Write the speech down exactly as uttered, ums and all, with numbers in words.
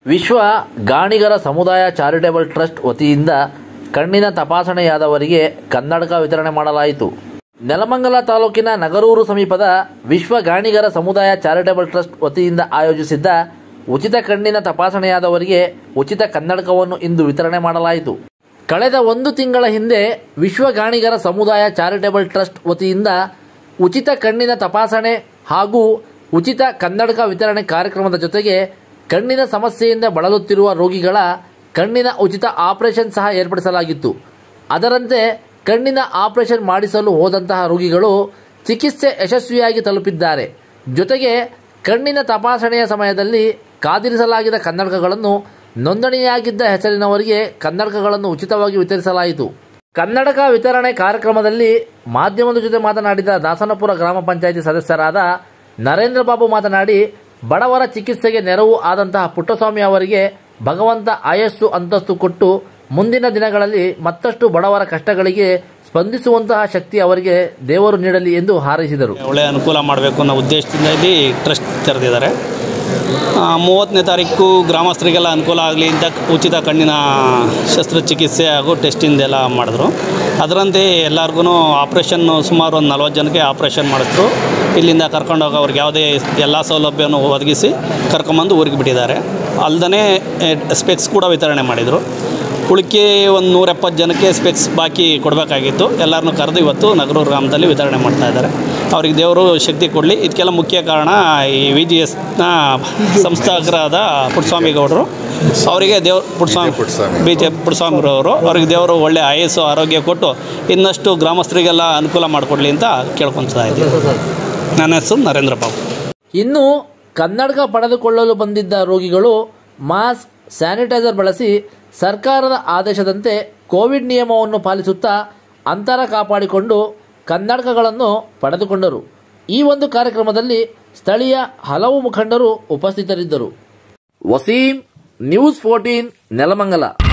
ವಿಶ್ವ ಗಾಣಿಗರ ಸಮುದಾಯ charitable trust ವತಿಯಿಂದ ಕಣ್ಣಿನ ತಪಾಸಣೆಯಾದವರಿಗೆ ಕನ್ನಡಕ ವಿತರಣೆ ಮಾಡಲಾಯಿತು. ನೆಲಮಂಗಲ ತಾಲೂಕಿನ ನಗರೂರು ಸಮೀಪದ ವಿಶ್ವ ಗಾಣಿಗರ ಸಮುದಾಯ ಚಾರಿಟೇಬಲ್ ಟ್ರಸ್ಟ್ ವತಿಯಿಂದ ಆಯೋಜಿಸಿದ್ದ ಉಚಿತ ಕಣ್ಣಿನ ತಪಾಸಣೆಯಾದವರಿಗೆ ಉಚಿತ ಕನ್ನಡಕವನ್ನು ಇಂದು ವಿತರಣೆ ಮಾಡಲಾಯಿತು. ಕಳೆದ ಒಂದು ತಿಂಗಳ ಹಿಂದೆ ವಿಶ್ವ ಗಾಣಿಗರ ಸಮುದಾಯ ಚಾರಿಟೇಬಲ್ ಟ್ರಸ್ಟ್ ವತಿಯಿಂದ ಉಚಿತ ಕಣ್ಣಿನ ತಪಾಸಣೆ ಹಾಗೂ ಉಚಿತ ಕನ್ನಡಕ ವಿತರಣೆ ಕಾರ್ಯಕ್ರಮದ ಜೊತೆಗೆ ಕಣ್ಣಿನ ಸಮಸ್ಯೆಯಿಂದ ಬಳಲುತ್ತಿರುವ ರೋಗಿಗಳ ಕಣ್ಣಿನ ಉಚಿತ ಆಪರೇಷನ್ ಸಹ ಏರ್ಪಡಿಸಲಾಗಿತ್ತು. ಅದರಂತೆ ಕಣ್ಣಿನ ಆಪರೇಷನ್ ಮಾಡಿಸಲು ಹೋದಂತಹ ರೋಗಿಗಳು ಚಿಕಿತ್ಸೆ ಯಶಸ್ವಿಯಾಗಿ ತಲುಪಿದ್ದಾರೆ. ಜೊತೆಗೆ ಕಣ್ಣಿನ ತಪಾಸಣೆಯ ಸಮಯದಲ್ಲಿ ಕಾದಿರಿಸಲಾಗಿದ್ದ ಕನ್ನಡಕಗಳನ್ನು ನೋಂದಣಿಯಾಗಿದ್ದ ಹೆಸರಿನವರಿಗೆ ಕನ್ನಡಕಗಳನ್ನು ಉಚಿತವಾಗಿ ವಿತರಿಸಲಾಯಿತು. ಕನ್ನಡಕ ವಿತರಣೆ ಕಾರ್ಯಕ್ರಮದಲ್ಲಿ ಮಾಧ್ಯಮದ ಜೊತೆ ಮಾತನಾಡಿದ ದಾಸನಪುರ ಗ್ರಾಮ ಪಂಚಾಯಿತಿ ಸದಸ್ಯರಾದ ನರೇಂದ್ರ ಬಾಬು ಮಾತನಾಡಿ, ಬಡವರ ಚಿಕಿತ್ಸೆಗೆ ನೆರವು ಆದಂತಹ ಪುಟ್ಟಸ್ವಾಮಿ ಅವರಿಗೆ ಭಗವಂತ ಆಯಸ್ಸು ಅಂತಸ್ತು ಕೊಟ್ಟು ಮುಂದಿನ ದಿನಗಳಲ್ಲಿ ಮತ್ತಷ್ಟು ಬಡವರ ಕಷ್ಟಗಳಿಗೆ ಸ್ಪಂದಿಸುವಂತಹ ಶಕ್ತಿ ಅವರಿಗೆ ದೇವರು ನೀಡಲಿ ಎಂದು ಹಾರೈಸಿದರು. ಒಳ್ಳೆಯ ಅನುಕೂಲ ಮಾಡಬೇಕು ಅನ್ನೋ ಉದ್ದೇಶದಿಂದ ಇಲ್ಲಿ ಟ್ರಸ್ಟ್ ತೆರೆದಿದ್ದಾರೆ. ಮೂವತ್ತನೇ ತಾರೀಕು ಗ್ರಾಮಸ್ಥರಿಗೆಲ್ಲ ಅನುಕೂಲ ಆಗಲಿ ಅಂತ ಉಚಿತ ಕಣ್ಣಿನ ಶಸ್ತ್ರಚಿಕಿತ್ಸೆ ಹಾಗೂ ಟೆಸ್ಟಿಂದೆಲ್ಲ ಮಾಡಿದ್ರು. ಅದರಂತೆ ಎಲ್ಲರಿಗೂ ಆಪ್ರೇಷನ್ನು ಸುಮಾರು ಒಂದು ನಲ್ವತ್ತು ಜನಕ್ಕೆ ಆಪ್ರೇಷನ್ ಮಾಡಿದ್ರು. ಇಲ್ಲಿಂದ ಕರ್ಕೊಂಡೋಗಿ ಅವ್ರಿಗೆ ಯಾವುದೇ ಎಲ್ಲ ಸೌಲಭ್ಯವನ್ನು ಒದಗಿಸಿ ಕರ್ಕೊಂಬಂದು ಊರಿಗೆ ಬಿಟ್ಟಿದ್ದಾರೆ. ಅಲ್ಲದೇ ಸ್ಪೆಕ್ಸ್ ಕೂಡ ವಿತರಣೆ ಮಾಡಿದರು. ಉಳಿಕೆ ಒಂದು ನೂರ ಎಪ್ಪತ್ತು ಜನಕ್ಕೆ ಸ್ಪೆಕ್ಸ್ ಬಾಕಿ ಕೊಡಬೇಕಾಗಿತ್ತು. ಎಲ್ಲರನ್ನೂ ಕರೆದು ಇವತ್ತು ನಗರೂರು ಗ್ರಾಮದಲ್ಲಿ ವಿತರಣೆ ಮಾಡ್ತಾಯಿದ್ದಾರೆ. ಅವ್ರಿಗೆ ದೇವರು ಶಕ್ತಿ ಕೊಡಲಿ. ಇದಕ್ಕೆಲ್ಲ ಮುಖ್ಯ ಕಾರಣ ಈ ವಿ ಜಿ ಎಸ್ನ ಸಂಸ್ಥಾಪಕರಾದ ಪುಟ್ಟಸ್ವಾಮಿ ಗೌಡರು. ಅವರಿಗೆ ದೇವ್ರು ಪುಟ್ಟಸ್ವಾಮಿ ಬಿ ಜೆ ಪುಟ್ಟಸ್ವಾಮಿರವರು ಅವ್ರಿಗೆ ದೇವರು ಒಳ್ಳೆ ಆಯಸ್ಸು ಆರೋಗ್ಯ ಕೊಟ್ಟು ಇನ್ನಷ್ಟು ಗ್ರಾಮಸ್ಥರಿಗೆಲ್ಲ ಅನುಕೂಲ ಮಾಡಿಕೊಡ್ಲಿ ಅಂತ ಕೇಳ್ಕೊತಾ ಇದ್ದೀನಿ. ನನ್ನ ಹೆಸರು ನರೇಂದ್ರ ಬಾಬು. ಇನ್ನು ಕನ್ನಡಕ ಪಡೆದುಕೊಳ್ಳಲು ಬಂದಿದ್ದ ರೋಗಿಗಳು ಮಾಸ್ಕ್, ಸ್ಯಾನಿಟೈಸರ್ ಬಳಸಿ ಸರ್ಕಾರದ ಆದೇಶದಂತೆ ಕೋವಿಡ್ ನಿಯಮವನ್ನು ಪಾಲಿಸುತ್ತಾ ಅಂತರ ಕಾಪಾಡಿಕೊಂಡು ಕನ್ನಡಕಗಳನ್ನು ಪಡೆದುಕೊಂಡರು. ಈ ಒಂದು ಕಾರ್ಯಕ್ರಮದಲ್ಲಿ ಸ್ಥಳೀಯ ಹಲವು ಮುಖಂಡರು ಉಪಸ್ಥಿತರಿದ್ದರು. Waseem, news fourteen, Nelamangala.